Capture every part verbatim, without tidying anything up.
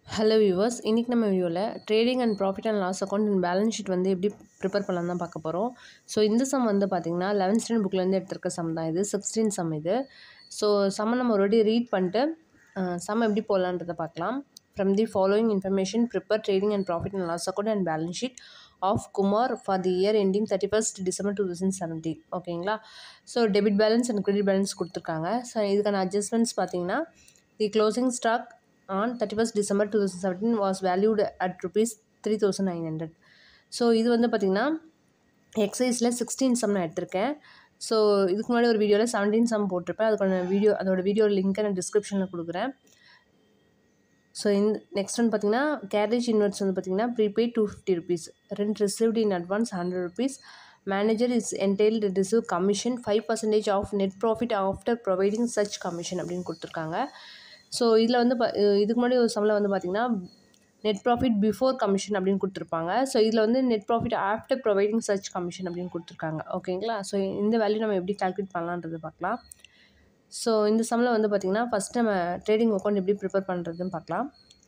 Hello viewers, இன்றைக்கி நம்ம வீடியோவில் trading and profit and loss account and balance sheet வந்து எப்படி ப்ரிப்பேர் பண்ணலாம் தான் பார்க்க போகிறோம். ஸோ இந்த சம் வந்து பார்த்திங்கன்னா லெவன்த் ஸ்டாண்டர்ட் புக்லேருந்து எடுத்திருக்க சம் தான் இது. சிக்ஸ்டீன் சம் இது. ஸோ சம்மை நம்ம ஆல்ரெடி ரீட் பண்ணிட்டு சம் எப்படி போடலான்றதை பார்க்கலாம். From the following information prepare trading and profit and loss account and balance sheet of Kumar for the year ending thirty first December two thousand seventeen. ஓகேங்களா. So debit balance and credit balance கொடுத்துருக்காங்க. So இதுக்கான adjustments பார்த்திங்கன்னா the closing stock on thirty-first December twenty seventeen was valued at rupees three thousand nine hundred. So இது வந்து பார்த்திங்கன்னா எக்ஸசைஸில் sixteen some நான் எடுத்திருக்கேன். So இதுக்கு முன்னாடி ஒரு வீடியோவில் செவன்டீன் சம் போட்டிருப்பேன். அதுக்கான வீடியோ அதோட வீடியோ லிங்க்கை நான் டிஸ்கிரிப்ஷனில் கொடுக்குறேன். ஸோ இந்த நெக்ஸ்ட் வந்து பார்த்திங்கன்னா கேரேஜ் இன்வெர்ட்ஸ் வந்து பார்த்திங்கன்னா prepaid two fifty rupees, rent received in advance hundred rupees, manager is entitled receive commission five percentage of net profit after providing such commission அப்படின்னு கொடுத்துருக்காங்க. ஸோ இதில் வந்து ப இதுக்கு முன்னாடி ஒரு சம்மில் வந்து பார்த்திங்கன்னா நெட் ப்ராஃபிட் பிஃபோர் கமிஷன் அப்படின்னு கொடுத்துருப்பாங்க. ஸோ இதில் வந்து நெட் ப்ராஃபிட் ஆஃப்டர் ப்ரொவைடிங் சர்ச் கமிஷன் அப்படின்னு கொடுத்துருக்காங்க. ஓகேங்களா. ஸோ இந்த வேல்யூ நம்ம எப்படி கால்குலேட் பண்ணலான்றது பார்க்கலாம். ஸோ இந்த சம்மில் வந்து பார்த்திங்கன்னா ஃபஸ்ட் நம்ம ட்ரேடிங் அக்கௌண்ட் எப்படி ப்ரிப்பேர் பண்ணுறதுன்னு பார்க்கலாம்.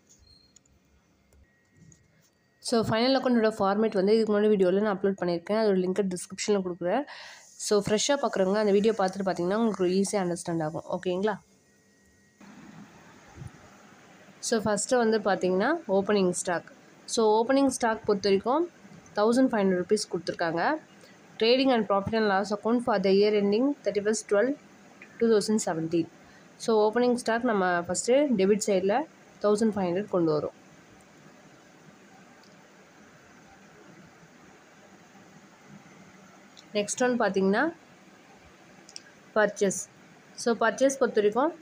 ஸோ ஃபைனல் அக்கௌண்ட்டோட ஃபார்மேட் வந்து இதுக்கு முன்னாடி வீடியோவில் நான் அப்லோட் பண்ணியிருக்கேன். அதோட லிங்க்கை டிஸ்கிரிப்ஷனில் கொடுக்குறேன். ஸோ ஃப்ரெஷ்ஷாக பார்க்குறவங்க அந்த வீடியோ பார்த்துட்டு பார்த்திங்கன்னா உங்களுக்கு ஈஸியாக அண்டர்ஸ்டாண்ட் ஆகும். ஓகேங்களா. ஸோ ஃபஸ்ட்டு வந்து பார்த்திங்கன்னா opening stock. So opening stock பொறுத்த வரைக்கும் தௌசண்ட் ஃபைவ் ஹண்ட்ரட் ருபீஸ் கொடுத்துருக்காங்க. Trading and profit and loss account for the year ending thirty first twelve two thousand seventeen. So opening stock நம்ம first debit சைடில் thousand five hundred கொண்டு வரும். Next one பார்த்திங்கன்னா purchase. So purchase பொறுத்த வரைக்கும்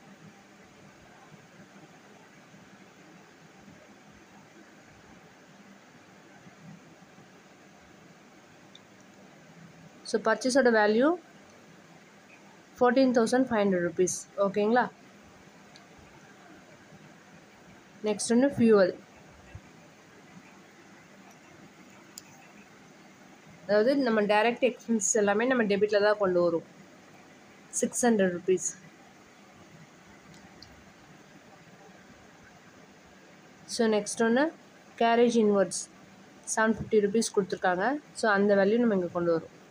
so பர்ச்சேஸோட value fourteen thousand five hundred rupees. ஓகேங்களா. Next ஒன்று ஃபியூவல். அதாவது நம்ம டைரக்ட் எக்ஸ்பென்ஸ் எல்லாமே நம்ம டெபிட்டில் தான் கொண்டு வரும். Six hundred rupees. So next ஒன்று carriage inwards seven fifty rupees கொடுத்துருக்காங்க. ஸோ அந்த வேல்யூ நம்ம இங்கே கொண்டு வரும்.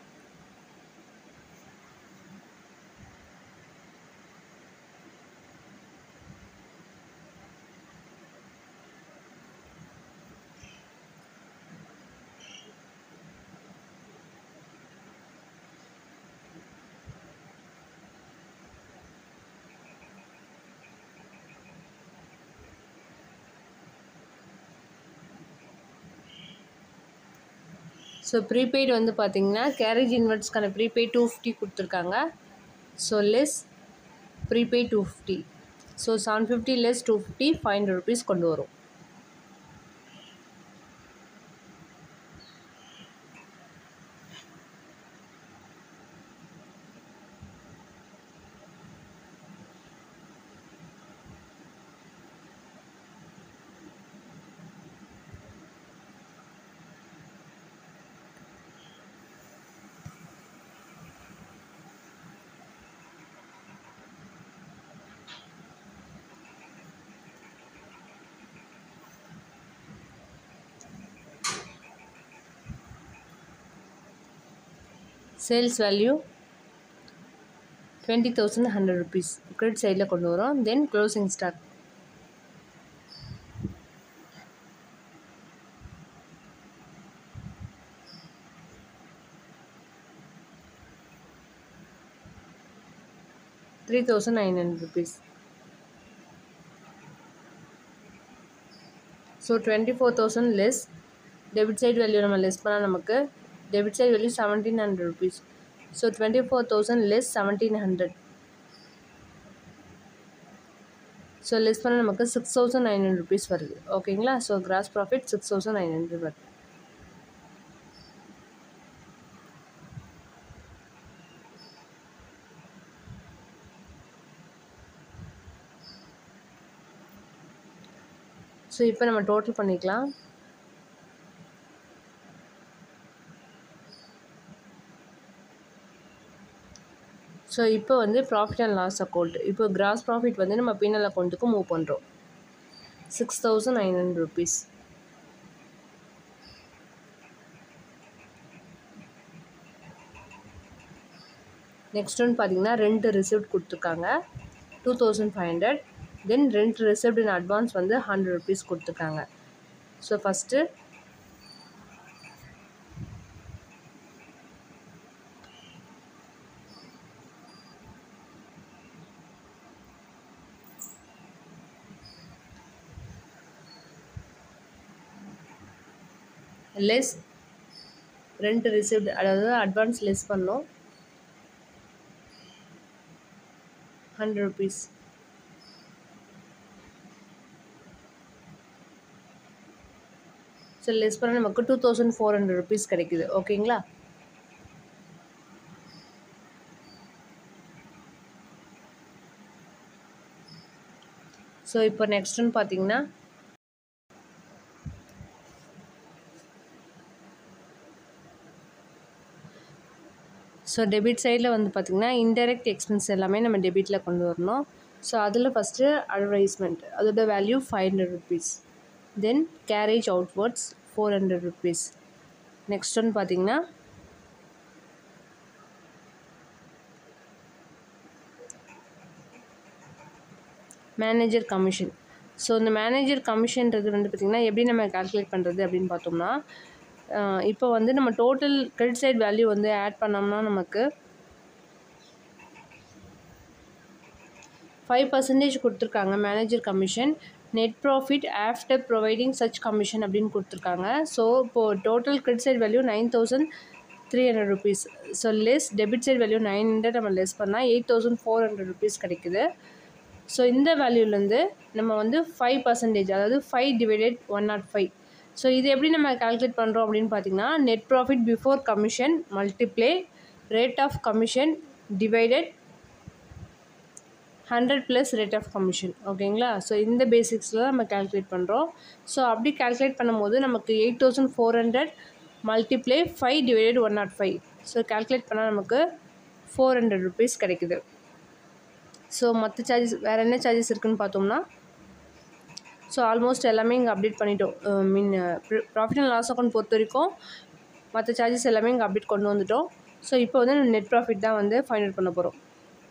ஸோ ப்ரீபெய்டு வந்து பார்த்திங்கன்னா கேரேஜ் இன்வெர்ட்ஸ்க்கான ப்ரீபெய்ட் டூ ஃபிஃப்டி கொடுத்துருக்காங்க. So less prepaid two fifty. So seven fifty less two fifty five hundred rupees கொண்டு வரும். Sales value twenty thousand hundred rupees credit சைடில் கொண்டு வரும். Then closing stock three thousand nine hundred rupees. So twenty four thousand less debit side value நம்ம less பண்ணால் நமக்கு debit side value seventeen hundred rupees. So twenty four thousand less seventeen hundred. So less பண்ணால் நமக்கு six thousand nine hundred rupees வருது. ஓகேங்களா. So gross profit six thousand nine hundred வருது. So இப்போ நம்ம டோட்டல் பண்ணிக்கலாம். ஸோ இப்போ வந்து ப்ராஃபிட் அண்ட் லாஸ் அக்கௌண்ட், இப்போ கிராஸ் ப்ராஃபிட் வந்து நம்ம பீனல் அக்கௌண்ட்டுக்கு மூவ் பண்ணுறோம். Six thousand nine hundred rupees. Next one பார்த்தீங்கன்னா ரெண்டு ரிசிப்ட் கொடுத்துருக்காங்க two thousand five hundred. Then rent received in advance வந்து ஹண்ட்ரட் ருபீஸ் கொடுத்துருக்காங்க. So first less rent received, அதாவது அட்வான்ஸ் லெஸ் பண்ணோம் ஹண்ட்ரட் ருபீஸ். ஸோ லெஸ் பண்ண நமக்கு two thousand four hundred rupees கிடைக்குது. ஓகேங்களா? ஸோ இப்போ நெக்ஸ்ட் ஒன் பார்த்தீங்கன்னா ஸோ டெபிட் சைடில் வந்து பார்த்திங்கன்னா இன்டைரக்ட் எக்ஸ்பென்ஸ் எல்லாமே நம்ம டெபிட்டில் கொண்டு வரணும். ஸோ அதில் ஃபஸ்ட்டு அட்வர்டைஸ்மெண்ட், அதோட value five hundred rupees. Then carriage outwards four hundred rupees. Next one பார்த்திங்கன்னா மேனேஜர் கமிஷன். ஸோ இந்த மேனேஜர் கமிஷன்றது வந்து பார்த்திங்கன்னா எப்படி நம்ம கால்குலேட் பண்ணுறது அப்படின்னு பார்த்தோம்னா, இப்போ வந்து நம்ம டோட்டல் கிரெடிட் சைட் வேல்யூ வந்து ஆட் பண்ணோம்னா நமக்கு ஃபைவ் பர்சன்டேஜ் கொடுத்துருக்காங்க manager commission. Net profit after providing such commission அப்படின்னு கொடுத்துருக்காங்க. ஸோ இப்போது total credit side value nine thousand three hundred rupees. So less debit side value nine hundred நம்ம less பண்ணால் eight thousand four hundred rupees கிடைக்குது. So இந்த வேல்யூலேருந்து நம்ம வந்து ஃபைவ் பர்சன்டேஜ், அதாவது five divided one naught five. So இது எப்படி நம்ம கால்குலேட் பண்ணுறோம் அப்படின்னு பார்த்தீங்கன்னா, net profit before commission multiply rate of commission divided hundred plus rate of commission. ஓகேங்களா? ஸோ இந்த பேசிக்ஸில் நம்ம கால்குலேட் பண்ணுறோம். ஸோ அப்படி கால்குலேட் பண்ணும்போது நமக்கு eight thousand four hundred multiply five divided one naught five. So calculate பண்ணால் நமக்கு ஃபோர் ஹண்ட்ரட் ருபீஸ் கிடைக்குது. ஸோ மற்ற சார்ஜஸ் வேறு என்ன சார்ஜஸ் இருக்குதுன்னு பார்த்தோம்னா, ஸோ ஆல்மோஸ்ட் எல்லாமே இங்கே அப்டேட் பண்ணிட்டோம். Mean profit and loss account பொறுத்த வரைக்கும் மற்ற சார்ஜஸ் எல்லாமே இங்கே அப்டேட் கொண்டு வந்துட்டோம். ஸோ இப்போ வந்து நெட் ப்ராஃபிட் தான் வந்து ஃபைண்ட் அவுட் பண்ண போகிறோம்.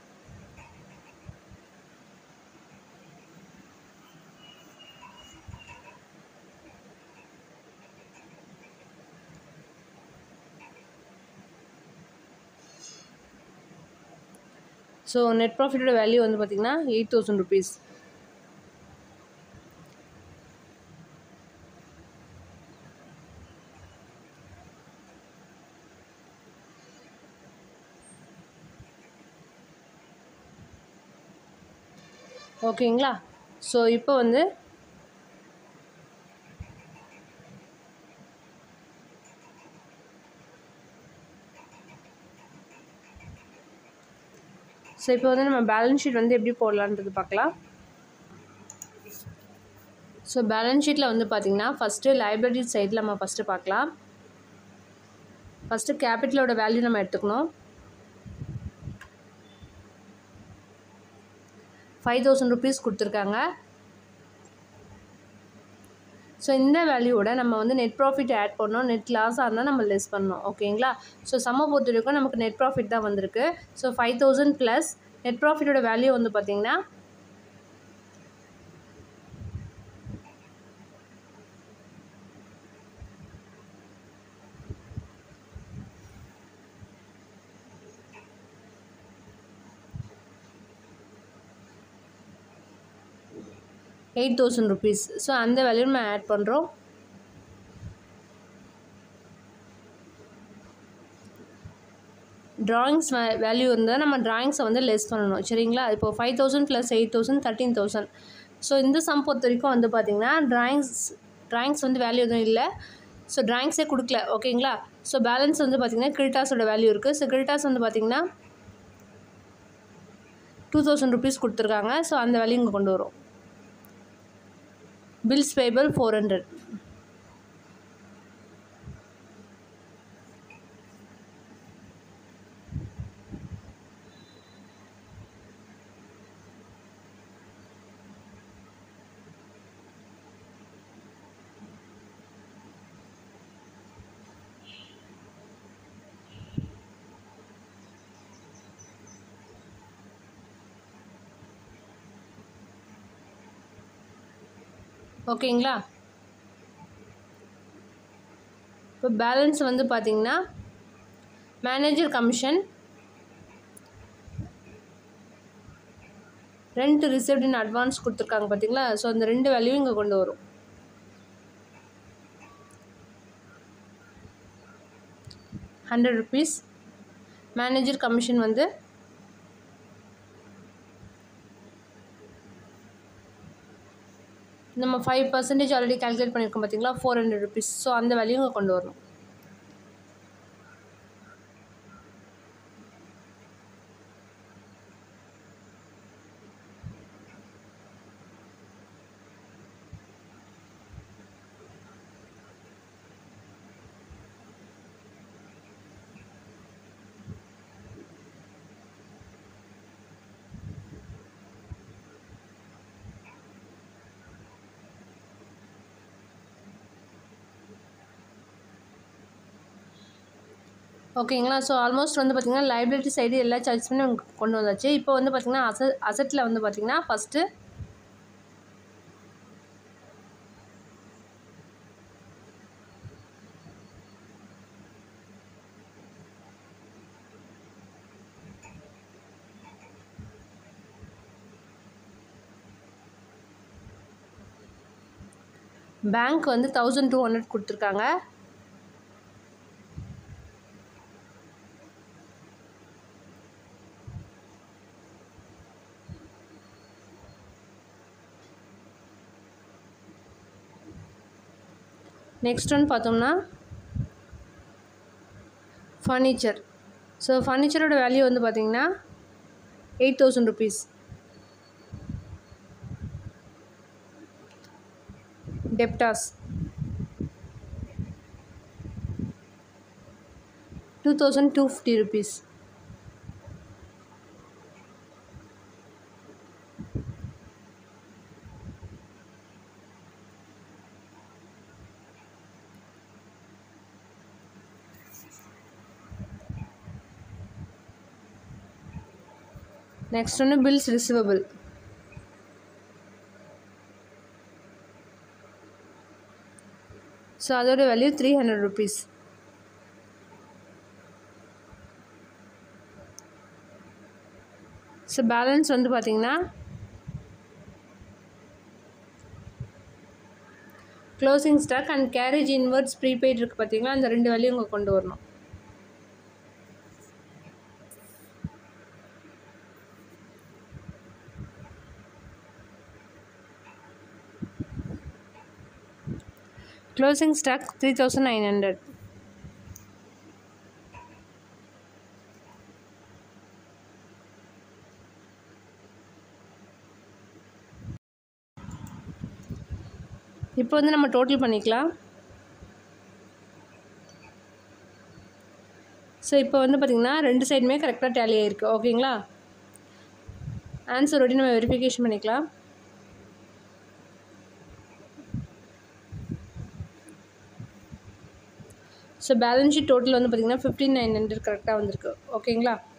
ஸோ நெட் ப்ராஃபிட்டோட வேல்யூ வந்து பார்த்திங்கன்னா எயிட் தௌசண்ட் ருபீஸ். ஓகேங்களா? ஸோ இப்போ வந்து ஸோ இப்போ வந்து நம்ம பேலன்ஸ் ஷீட் வந்து எப்படி போடலான்றது பார்க்கலாம். ஸோ பேலன்ஸ் ஷீட்டில் வந்து பார்த்திங்கன்னா ஃபஸ்ட்டு லைபிலிட்டி சைடில் நம்ம ஃபஸ்ட்டு பார்க்கலாம். ஃபஸ்ட்டு கேபிட்டலோட வேல்யூ நம்ம எடுத்துக்கணும். ஃபைவ் தௌசண்ட் ருபீஸ் கொடுத்துருக்காங்க. ஸோ இந்த வேல்யூவோட நம்ம வந்து நெட் ப்ராஃபிட் ஆட் பண்ணோம். நெட் லாஸாக இருந்தால் நம்ம லெஸ் பண்ணோம். ஓகேங்களா? ஸோ சம்மை பொறுத்த வரைக்கும் நமக்கு நெட் ப்ராஃபிட் தான் வந்திருக்கு. So five thousand plus net ப்ராஃபிட்டோட வேல்யூ வந்து பார்த்திங்கன்னா எயிட் தௌசண்ட் ருபீஸ். ஸோ அந்த வேல்யூ நம்ம ஆட் பண்ணுறோம். ட்ராயிங்ஸ் வேல்யூ இருந்தால் நம்ம ட்ராயிங்ஸை வந்து லெஸ் பண்ணணும். சரிங்களா? இப்போ five thousand plus eight thousand thirteen thousand. So இந்த சம் பொறுத்த வரைக்கும் வந்து பார்த்திங்கன்னா ட்ராயிங்ஸ் ட்ராயிங்ஸ் வந்து வேல்யூ எதுவும் இல்லை. ஸோ ட்ராயிங்ஸே கொடுக்கல. ஓகேங்களா? ஸோ பேலன்ஸ் வந்து பார்த்திங்கன்னா கிரெடிட்டாஸோட வேல்யூ இருக்குது. ஸோ கிரெடிட்டாஸ் வந்து பார்த்திங்கன்னா டூ தௌசண்ட் ருபீஸ் கொடுத்துருக்காங்க. ஸோ அந்த வேல்யூ இங்கே கொண்டு வரும். Bills payable four hundred. ஓகேங்களா. இப்போ பேலன்ஸ் வந்து பார்த்திங்கன்னா manager commission, rent received in advance கொடுத்துருக்காங்க பார்த்தீங்களா. ஸோ அந்த ரெண்டு வேல்யூ இங்கே கொண்டு வரும். ஹண்ட்ரட் ருபீஸ் மேனேஜர் கமிஷன் வந்து நம்ம ஃபைவ் பர்சன்டேஜ் ஆல்ரெடி கால்குலேட் பண்ணியிருக்கோம் பார்த்தீங்களா, ஃபோர் ஹண்ட்ரட் ருபீஸ். ஸோ அந்த வேல்யூ இங்கே கொண்டு வரணும். ஓகேங்களா. ஸோ ஆல்மோஸ்ட் வந்து பார்த்திங்கன்னா லைபிலிட்டி சைடு எல்லா சார்ஜஸுமே கொண்டு வந்தாச்சு. இப்போ வந்து பார்த்திங்கன்னா அச அசட்டில் வந்து பார்த்திங்கன்னா ஃபஸ்ட்டு பேங்க் வந்து தௌசண்ட் டூ ஹண்ட்ரட் கொடுத்துருக்காங்க. நெக்ஸ்ட் ஒன் பார்த்தோம்னா ஃபர்னிச்சர். ஸோ ஃபர்னிச்சரோட வேல்யூ வந்து பார்த்திங்கன்னா eight thousand rupees. Debtors two thousand two fifty rupees. Next ஒன்று பில்ஸ் ரிசீவபிள். ஸோ அதோட value three hundred rupees. So balance வந்து பார்த்திங்கன்னா closing stock and carriage inwards prepaid இருக்குது பார்த்தீங்களா, அந்த ரெண்டு வேல்யூ இங்கே கொண்டு வரணும். Closing stock three thousand nine hundred. இப்போ வந்து நம்ம டோட்டல் பண்ணிக்கலாம். ஸோ இப்போ வந்து பார்த்திங்கன்னா ரெண்டு சைடுமே கரெக்டாக டேலி ஆகிருக்கு. ஓகேங்களா. ஆன்சர் ஒட்டி நம்ம வெரிஃபிகேஷன் பண்ணிக்கலாம். ஸோ பேலன்ஸ் ஷீட் டோட்டல் வந்து பார்த்திங்கன்னா ஃபிஃப்டீன் நைன் ஹண்ட்ரட் கரெக்டாக வந்திருக்கு. ஓகேங்களா.